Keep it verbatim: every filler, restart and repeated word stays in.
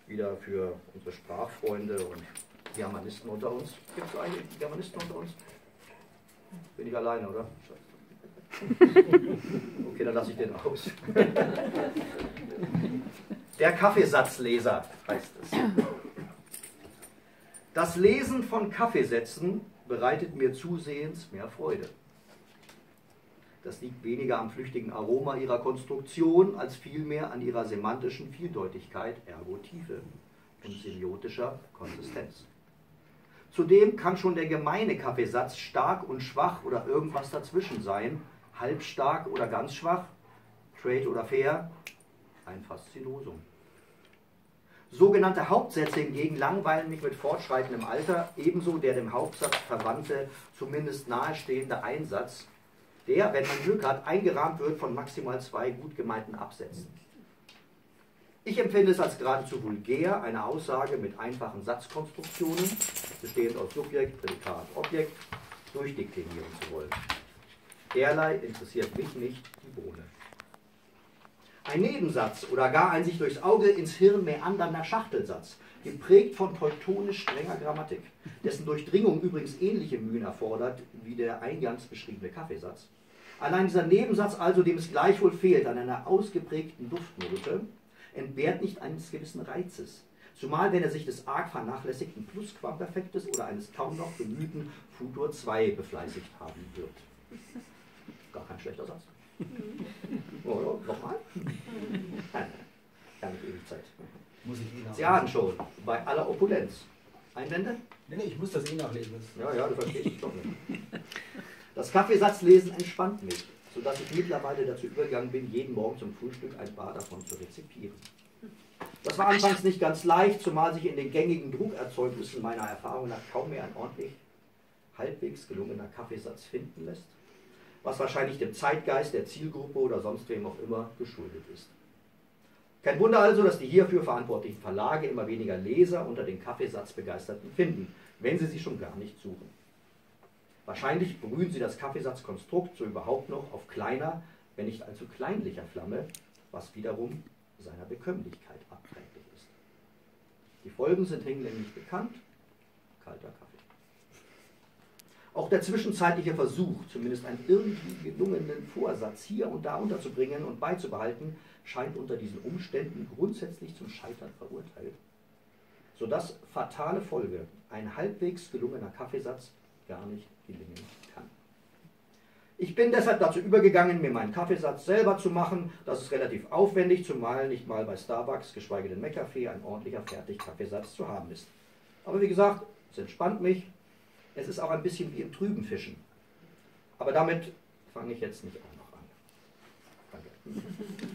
wieder für unsere Sprachfreunde und Germanisten unter uns. Gibt es eigentlich Germanisten unter uns? Bin ich alleine, oder? Okay, dann lasse ich den aus. Der Kaffeesatzleser heißt es. Das Lesen von Kaffeesätzen bereitet mir zusehends mehr Freude. Das liegt weniger am flüchtigen Aroma ihrer Konstruktion, als vielmehr an ihrer semantischen Vieldeutigkeit, ergo Tiefe und semiotischer Konsistenz. Zudem kann schon der gemeine Kaffeesatz stark und schwach oder irgendwas dazwischen sein, halbstark oder ganz schwach, trade oder fair, ein Faszinosum. Sogenannte Hauptsätze hingegen langweilen mich mit fortschreitendem Alter, ebenso der dem Hauptsatz verwandte, zumindest nahestehende Einsatz, der, wenn man Glück hat, eingerahmt wird von maximal zwei gut gemeinten Absätzen. Ich empfinde es als geradezu vulgär, eine Aussage mit einfachen Satzkonstruktionen, bestehend aus Subjekt, Prädikat, Objekt, durchdeklinieren zu wollen. Derlei interessiert mich nicht die Bohne. Ein Nebensatz oder gar ein sich durchs Auge ins Hirn meandernder Schachtelsatz, geprägt von teutonisch strenger Grammatik, dessen Durchdringung übrigens ähnliche Mühen erfordert wie der eingangs beschriebene Kaffeesatz. Allein dieser Nebensatz also, dem es gleichwohl fehlt an einer ausgeprägten Duftnote, entbehrt nicht eines gewissen Reizes, zumal wenn er sich des arg vernachlässigten Plusquamperfektes oder eines kaum noch bemühten Futur zwei befleißigt haben wird. Gar kein schlechter Satz. Oh, ja, nochmal? Nein, keine ewig Zeit. Muss ich eh Sie ahnen schon, bei aller Opulenz. Einwände? Nee, nee, ich muss das eh nachlesen. Ja, ja, du verstehst es doch nicht. Das Kaffeesatzlesen entspannt mich, sodass ich mittlerweile dazu übergegangen bin, jeden Morgen zum Frühstück ein paar davon zu rezipieren. Das war anfangs nicht ganz leicht, zumal sich in den gängigen Druckerzeugnissen meiner Erfahrung nach kaum mehr ein ordentlich, halbwegs gelungener Kaffeesatz finden lässt, was wahrscheinlich dem Zeitgeist der Zielgruppe oder sonst wem auch immer geschuldet ist. Kein Wunder also, dass die hierfür verantwortlichen Verlage immer weniger Leser unter den Kaffeesatzbegeisterten finden, wenn sie sie schon gar nicht suchen. Wahrscheinlich brühen sie das Kaffeesatzkonstrukt so überhaupt noch auf kleiner, wenn nicht allzu kleinlicher Flamme, was wiederum seiner Bekömmlichkeit abträglich ist. Die Folgen sind hinlänglich bekannt: kalter Kaffee. Auch der zwischenzeitliche Versuch, zumindest einen irgendwie gelungenen Vorsatz hier und da unterzubringen und beizubehalten, scheint unter diesen Umständen grundsätzlich zum Scheitern verurteilt, sodass fatale Folge, ein halbwegs gelungener Kaffeesatz, gar nicht gelingen kann. Ich bin deshalb dazu übergegangen, mir meinen Kaffeesatz selber zu machen. Das ist relativ aufwendig, zumal nicht mal bei Starbucks, geschweige denn McCafé, ein ordentlicher Fertig-Kaffeesatz zu haben ist. Aber wie gesagt, es entspannt mich. Es ist auch ein bisschen wie im trüben Fischen. Aber damit fange ich jetzt nicht auch noch an. Danke.